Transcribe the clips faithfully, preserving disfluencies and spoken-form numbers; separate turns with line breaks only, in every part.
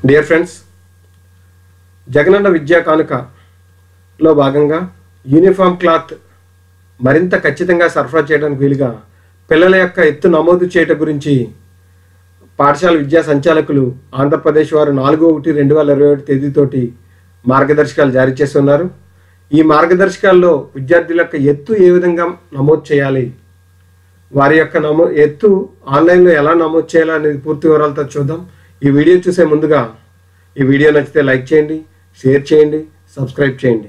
Dear friends, Jagananna Vidya కానుకలో భాగంగా uniform cloth మరింత ఖచ్చితంగా సరఫరా చేయడానికి వీలుగా పిల్లల యొక్క ఎత్తు నమోదు చేయడం గురించి పాఠశాల విద్యా సంచాలకులు ఆంధ్రప్రదేశ్ వారు నాలుగు ఒకటి రెండు వేల ఇరవై ఒకటి తేదీతోటి మార్గదర్శకాలు జారీ చేస్తున్నారు. ఈ మార్గదర్శకాల్లో విద్యార్థుల యొక్క ఎత్తు ఏ విధంగా నమోదు చేయాలి, వారి యొక్క నమో ఎత్తు ఆన్లైన్లో ఎలా నమోదు చేయాలి అనేది పూర్తి వివరాలతో చూద్దాం. ఈ వీడియో చూసే ముందుగా ఈ వీడియో నచ్చితే లైక్ చేయండి, షేర్ చేయండి, సబ్స్క్రైబ్ చేయండి.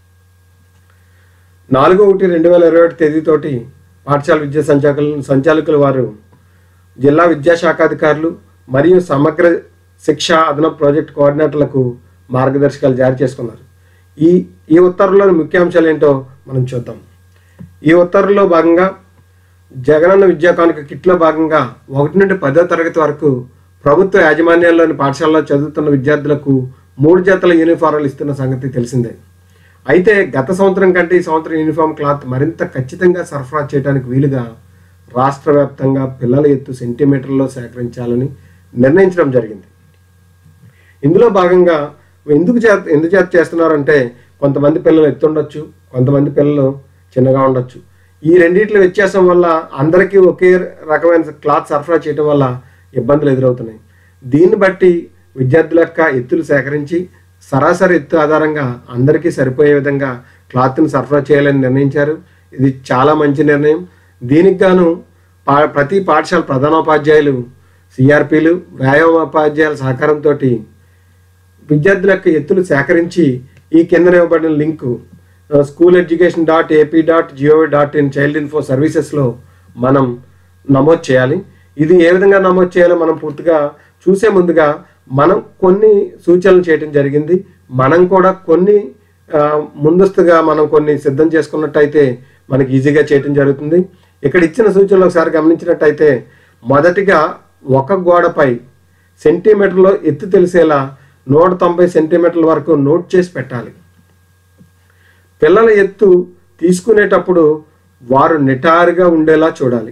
నాలుగు ఒకటి రెండు వేల ఇరవై ఒకటి తేదీతోటి పాఠశాల విద్యా సంచాలకులు సంచాలకుల వారు జిల్లా విద్యాశాఖాధికారులు మరియు సమగ్ర శిక్ష అదనపు ప్రాజెక్ట్ కోఆర్డినేటర్లకు మార్గదర్శకాలు జారీ చేసుకున్నారు. ఈ ఈ ఉత్తర్వులోని ముఖ్యాంశాలు ఏంటో మనం చూద్దాం. ఈ ఉత్తర్వుల్లో భాగంగా జగనన్న విద్యా కానుక కిట్లో భాగంగా ఒకటి నుండి పదో తరగతి వరకు ప్రభుత్వ యాజమాన్యాల్లోని పాఠశాలలో చదువుతున్న విద్యార్థులకు మూడు జతల యూనిఫారాలు ఇస్తున్న సంగతి తెలిసిందే. అయితే గత సంవత్సరం కంటే ఈ సంవత్సరం యూనిఫామ్ క్లాత్ మరింత ఖచ్చితంగా సరఫరా చేయడానికి వీలుగా రాష్ట్ర వ్యాప్తంగా పిల్లల ఎత్తు సెంటీమీటర్లో సేకరించాలని నిర్ణయించడం జరిగింది. ఇందులో భాగంగా ఎందుకు చే ఎందుకు చేత చేస్తున్నారంటే కొంతమంది పిల్లలు ఎత్తు ఉండొచ్చు, కొంతమంది పిల్లలు చిన్నగా ఉండొచ్చు. ఈ రెండింటిల వ్యత్యాసం వల్ల అందరికీ ఒకే రకమైన క్లాత్ సరఫరా చేయడం వల్ల ఇబ్బందులు ఎదురవుతున్నాయి. దీన్ని బట్టి విద్యార్థుల యొక్క ఎత్తులు సేకరించి సరాసరి ఎత్తు ఆధారంగా అందరికీ సరిపోయే విధంగా క్లాత్ని సరఫరా చేయాలని నిర్ణయించారు. ఇది చాలా మంచి నిర్ణయం. దీనికి గాను పా ప్రతి పాఠశాల ప్రధానోపాధ్యాయులు, సిఆర్పీలు, వ్యాయామోపాధ్యాయుల సహకారంతో విద్యార్థుల యొక్క ఎత్తులు సేకరించి ఈ కింద ఇవ్వబడిన link school education dot AP dot GOV dot in child info సర్వీసెస్లో మనం నమోదు చేయాలి. ఇది ఏ విధంగా నమోదు చేయాలో మనం పూర్తిగా చూసే ముందుగా మనం కొన్ని సూచనలు చేయడం జరిగింది. మనం కూడా కొన్ని ముందస్తుగా మనం కొన్ని సిద్ధం చేసుకున్నట్టయితే మనకి ఈజీగా చేయడం జరుగుతుంది. ఇక్కడ ఇచ్చిన సూచనలు ఒకసారి గమనించినట్టయితే మొదటిగా ఒక గోడపై సెంటీమీటర్లో ఎత్తు తెలిసేలా నూట తొంభై సెంటీమీటర్ల వరకు నోట్ చేసి పెట్టాలి. పిల్లల ఎత్తు తీసుకునేటప్పుడు వారు నిటారుగా ఉండేలా చూడాలి.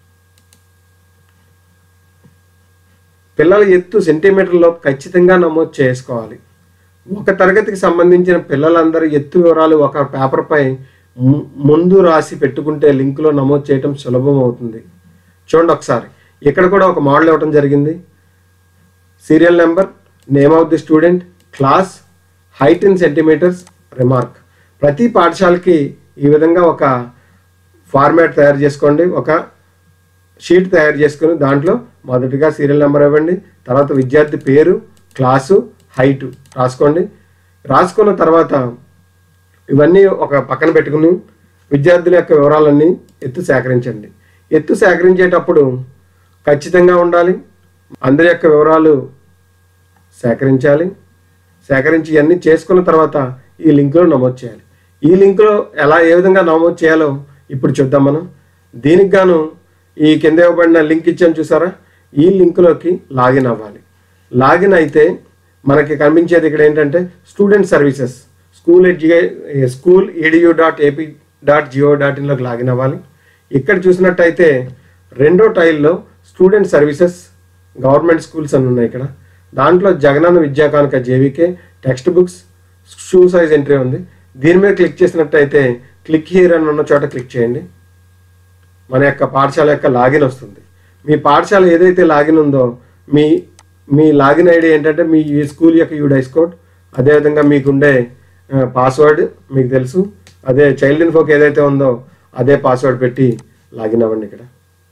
పిల్లల ఎత్తు సెంటీమీటర్లో ఖచ్చితంగా నమోదు చేసుకోవాలి. ఒక తరగతికి సంబంధించిన పిల్లలందరి ఎత్తు వివరాలు ఒక పేపర్పై ముందు రాసి పెట్టుకుంటే లింకులో నమోదు చేయడం సులభం అవుతుంది. చూడండి ఒకసారి, ఇక్కడ కూడా ఒక మోడల్ ఇవ్వడం జరిగింది. Serial number, name of the student, class, height in centimetres, remark. ప్రతి పాఠశాలకి ఈ విధంగా ఒక ఫార్మాట్ తయారు చేసుకోండి. ఒక షీట్ తయారు చేసుకుని దాంట్లో మొదటిగా సీరియల్ నెంబర్ ఇవ్వండి, తర్వాత విద్యార్థి పేరు, క్లాసు, హైటు రాసుకోండి. రాసుకున్న తర్వాత ఇవన్నీ ఒక పక్కన పెట్టుకుని విద్యార్థుల యొక్క వివరాలన్నీ ఎత్తు సేకరించండి. ఎత్తు సేకరించేటప్పుడు ఖచ్చితంగా ఉండాలి. అందరి యొక్క వివరాలు సేకరించాలి. సేకరించి ఇవన్నీ చేసుకున్న తర్వాత ఈ లింకులో నమోదు చేయాలి. ఈ లింకులో ఎలా ఏ విధంగా నమోదు చేయాలో ఇప్పుడు చూద్దాం మనం. దీనికి గాను ఈ కింద ఇవ్వబడిన లింక్ ఇచ్చాను చూసారా, ఈ లింకులోకి లాగిన్ అవ్వాలి. లాగిన్ అయితే మనకి కనిపించేది ఇక్కడ ఏంటంటే స్టూడెంట్ సర్వీసెస్, స్కూల్ ఎడ్యుకే school edu dot AP dot G O dot ఇన్లోకి లాగిన్ అవ్వాలి. ఇక్కడ చూసినట్టయితే రెండో టైల్లో స్టూడెంట్ సర్వీసెస్ గవర్నమెంట్ స్కూల్స్ అని ఉన్నాయి. ఇక్కడ దాంట్లో Jagananna Vidya Kanuka JVK text books shoe size entry ఉంది. దీని మీద క్లిక్ చేసినట్టయితే క్లిక్ హియర్ అని ఉన్న చోట క్లిక్ చేయండి. మన యొక్క పాఠశాల యొక్క లాగిన్ వస్తుంది. మీ పాఠశాల ఏదైతే లాగిన్ ఉందో మీ మీ లాగిన్ ఐడి ఏంటంటే మీ స్కూల్ యొక్క యూడైస్ కోడ్, అదేవిధంగా మీకుండే పాస్వర్డ్ మీకు తెలుసు, అదే చైల్డ్ ఇన్ఫోకి ఏదైతే ఉందో అదే పాస్వర్డ్ పెట్టి లాగిన్ అవ్వండి. ఇక్కడ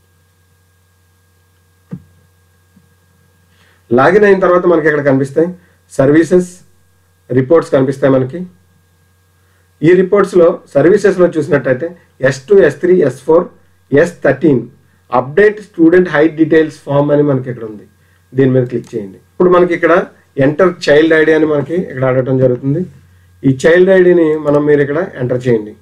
లాగిన్ అయిన తర్వాత మనకి ఇక్కడ కనిపిస్తాయి సర్వీసెస్, రిపోర్ట్స్ కనిపిస్తాయి మనకి. ఈ రిపోర్ట్స్లో సర్వీసెస్లో చూసినట్టయితే S two, S three, S four, S thirteen update student height details form అని మనకి ఇక్కడ ఉంది. దీని మీద క్లిక్ చేయండి. ఇప్పుడు మనకి ఇక్కడ ఎంటర్ చైల్డ్ ఐడి అని మనకి ఇక్కడ అడగటం జరుగుతుంది. ఈ చైల్డ్ ఐడిని మనం మీరు ఇక్కడ ఎంటర్ చేయండి.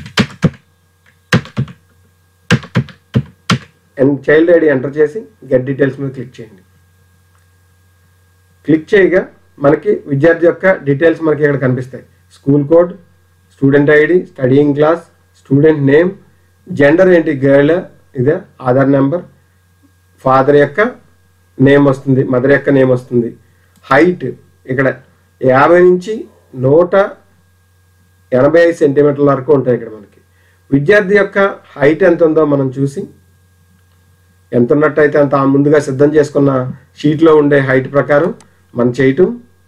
చైల్డ్ ఐడి ఎంటర్ చేసి గెట్ డీటెయిల్స్ మీద క్లిక్ చేయండి. క్లిక్ చేయగా మనకి విద్యార్థి యొక్క డీటెయిల్స్ మనకి ఇక్కడ కనిపిస్తాయి. School code, student ID, studying class, student name, gender ఏంటి గర్ల్, ఇదే ఆధార్ నెంబర్, ఫాదర్ యొక్క నేమ్ వస్తుంది, మదర్ యొక్క నేమ్ వస్తుంది, హైట్ ఇక్కడ యాభై నుంచి నూట ఎనభై ఐదు సెంటీమీటర్ల వరకు ఉంటాయి. ఇక్కడ మనకి విద్యార్థి యొక్క హైట్ ఎంత ఉందో మనం చూసి ఎంత ఉన్నట్టయితే అంత ముందుగా సిద్ధం చేసుకున్న షీట్లో ఉండే హైట్ ప్రకారం మనం చేయటం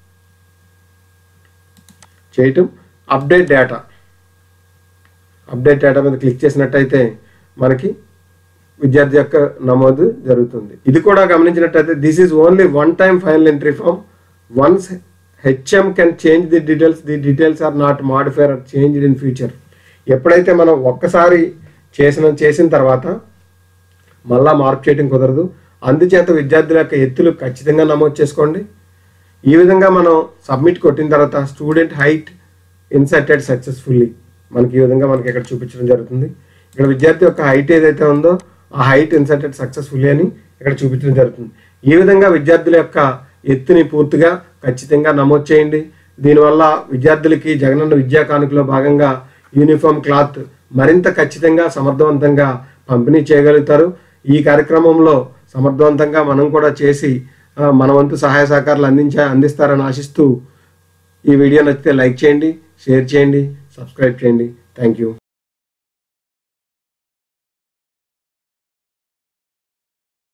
చేయటం అప్డేట్ డేటా అప్డేట్ డేటా మీద క్లిక్ చేసినట్టయితే మనకి విద్యార్థి యొక్క నమోదు జరుగుతుంది. ఇది కూడా గమనించినట్టయితే this is only one time final entry form. Once HM can change the details the details are not modifier or changed in future. ఎప్పుడైతే మనం ఒక్కసారి చేసిన చేసిన తర్వాత మళ్ళా మార్పు చేయడం కుదరదు. అందుచేత విద్యార్థుల యొక్క ఎత్తులు ఖచ్చితంగా నమోదు చేసుకోండి. ఈ విధంగా మనం సబ్మిట్ కొట్టిన తర్వాత స్టూడెంట్ హైట్ ఇన్సర్టెడ్ సక్సెస్ఫుల్లీ మనకి ఈ విధంగా మనకి ఇక్కడ చూపించడం జరుగుతుంది. ఇక్కడ విద్యార్థి యొక్క హైట్ ఏదైతే ఉందో ఆ హైట్ ఇన్సర్టెడ్ సక్సెస్ఫుల్లీ అని ఇక్కడ చూపించడం జరుగుతుంది. ఈ విధంగా విద్యార్థుల యొక్క ఎత్తుని పూర్తిగా ఖచ్చితంగా నమోదు చేయండి. దీనివల్ల విద్యార్థులకి జగనన్న విద్యా కానుకలో భాగంగా యూనిఫామ్ క్లాత్ మరింత ఖచ్చితంగా సమర్థవంతంగా పంపిణీ చేయగలుగుతారు. ఈ కార్యక్రమంలో సమర్థవంతంగా మనం కూడా చేసి మన వంతు సహాయ సహకారాలు అందించా అందిస్తారని ఆశిస్తూ ఈ వీడియో నచ్చితే లైక్ చేయండి, షేర్ చేయండి, సబ్స్క్రైబ్ చేయండి. Thank you.